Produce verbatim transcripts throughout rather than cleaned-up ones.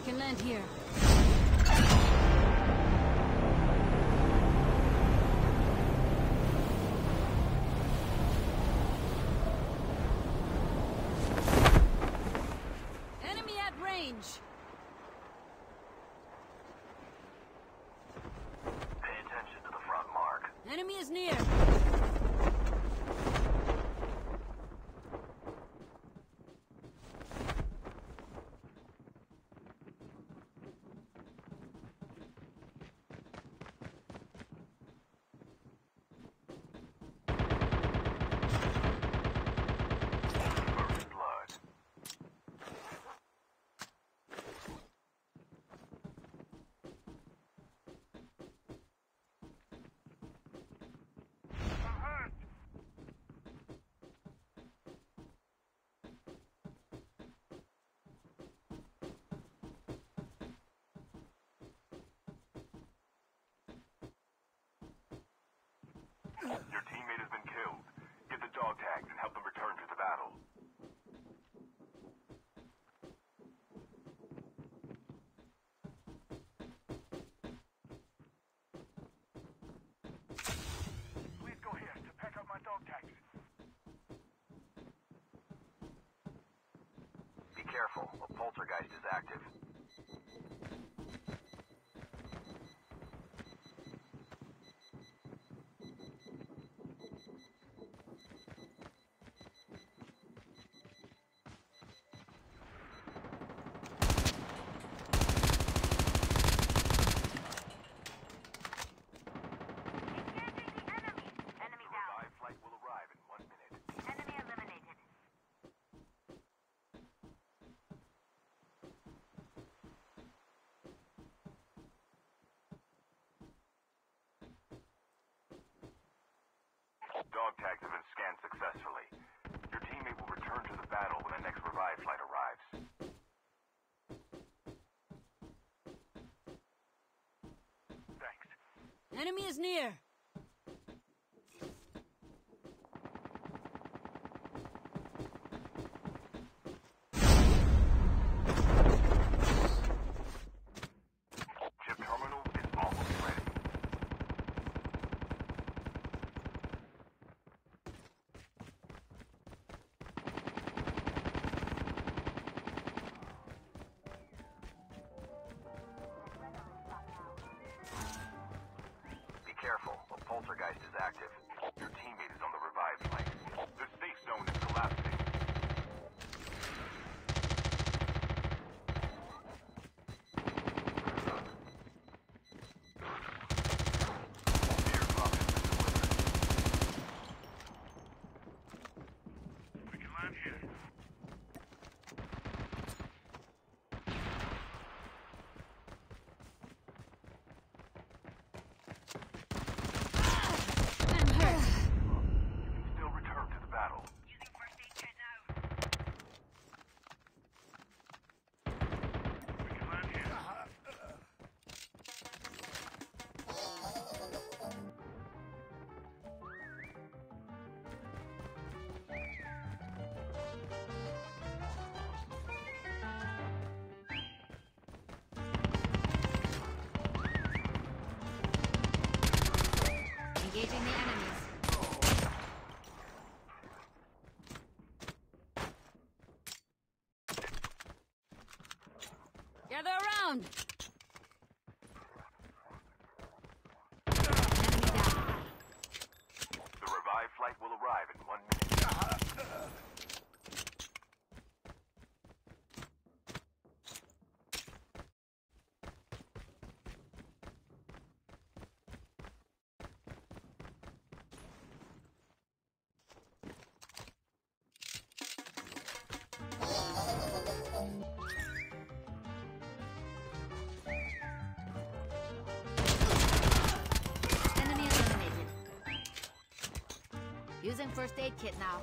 can land here. Enemy at range. Pay attention to the front mark. Enemy is near. Your teammate has been killed. Get the dog tags and help them return to the battle. Please go here to pick up my dog tags. Be careful. A poltergeist is active. Dog tags have been scanned successfully. Your teammate will return to the battle when the next revive flight arrives. Thanks. Enemy is near. Chip terminal is almost ready. Be careful, a poltergeist is active. Your teammate is on the revive flight. The safe zone is collapsing. Airdrop has been delivered. We can land here. I'm hurt. Still return to the battle. Using first aid kit now. We can land here. Engaging the enemies. Gather around. Enemy down. The revive flight will arrive in one minute. Enemy eliminated. Using first aid kit now.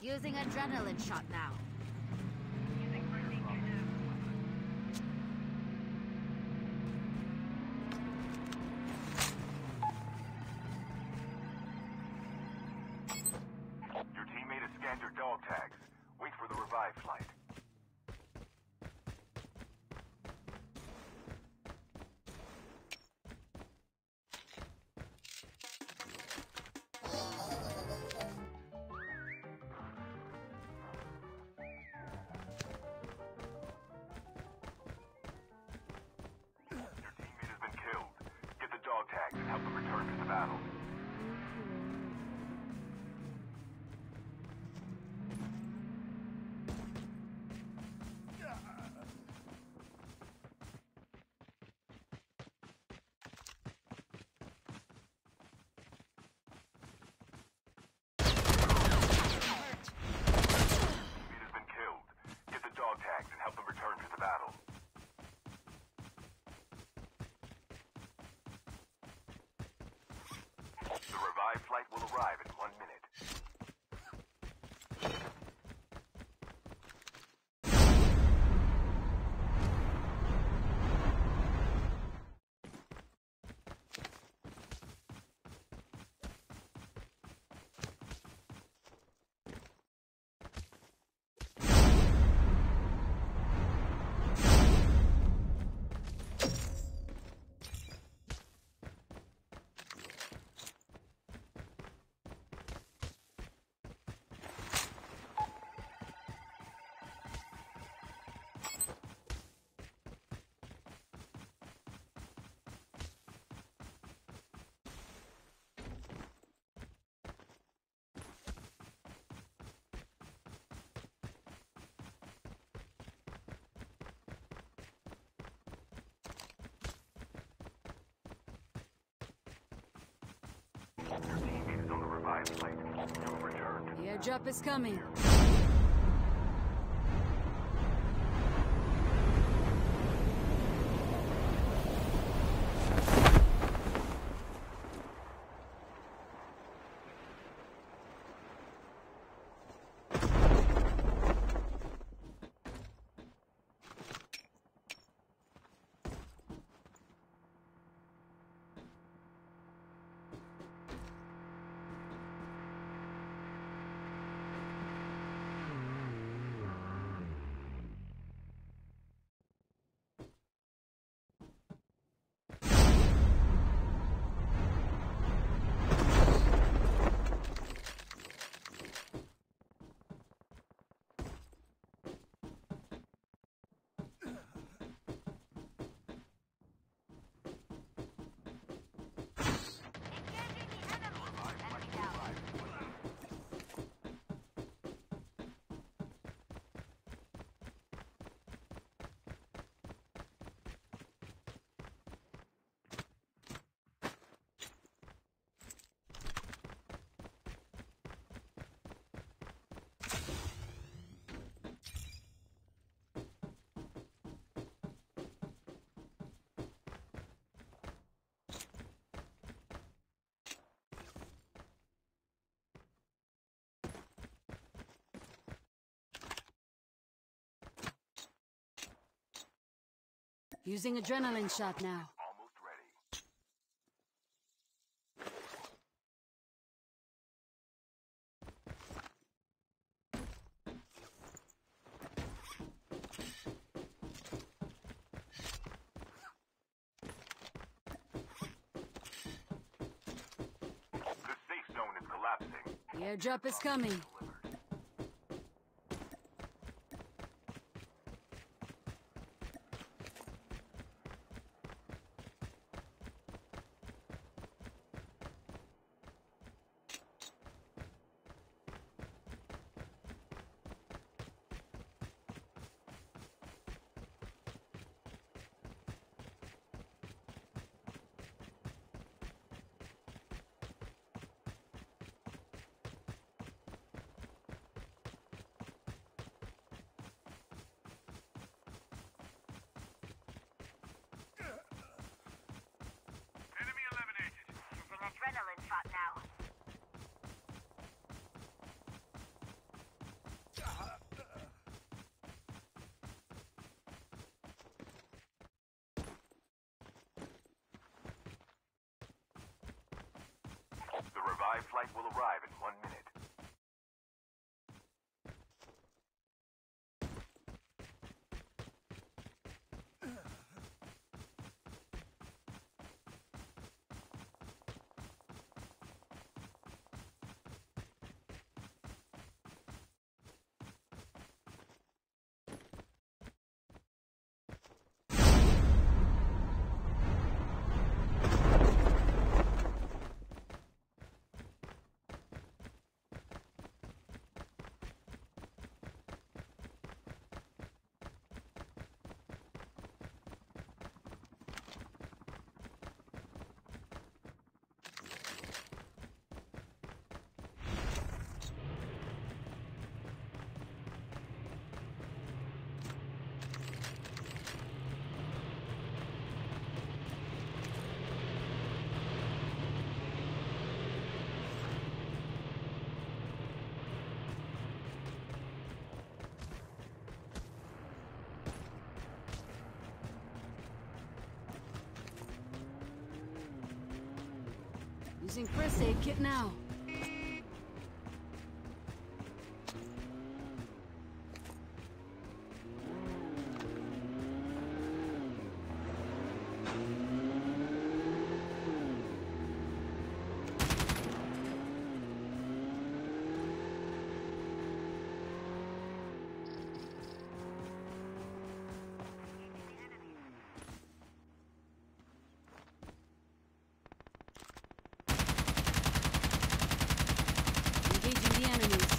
Using adrenaline shot now. Your teammate has scanned your dog tags. Wait for the revive flight. Your teammate has been killed. Get the dog tags and help them return to the battle. Teammate has been killed. Get the dog tags and help them return to the battle. The revive flight will arrive in one minute. Your teammate is on the revive flight. You will return to The airdrop is coming. Using adrenaline shot now. almost ready. The safe zone is collapsing. The airdrop is coming. flight will arrive in one minute. Using first aid kit now. Engaging the enemies.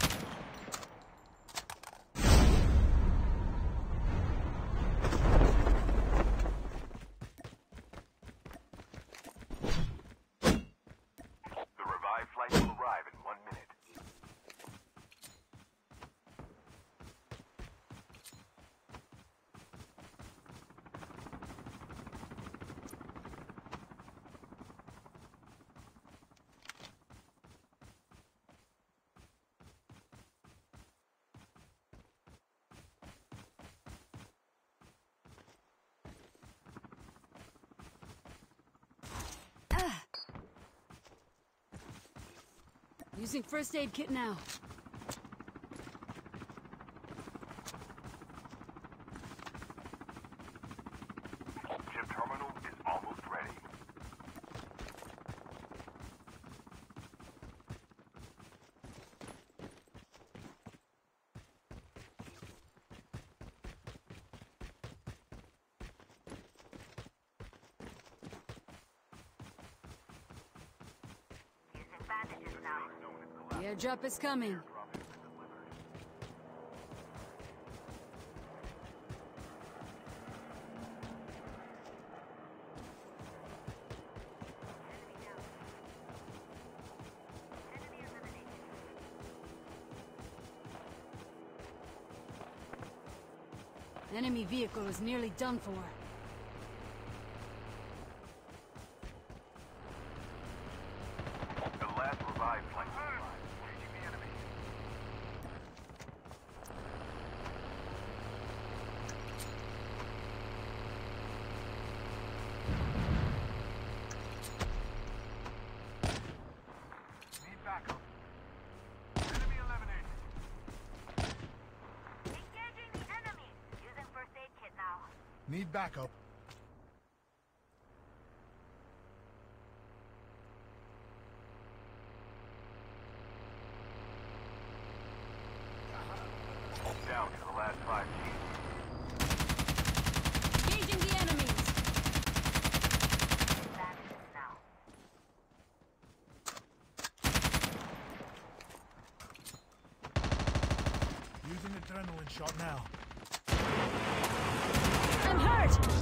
The revived flight will arrive in one minute. Using first aid kit now. Chip terminal is almost ready. Using bandages now. The airdrop is coming. Enemy vehicle is nearly done for. The last revived flight will arrive. Engaging the enemy. Need backup. Enemy eliminated. Engaging the enemy. Using first aid kit now. Need backup. Down to the last five teams. Engaging the enemies. Bandages now. Using adrenaline shot now. I'm hurt!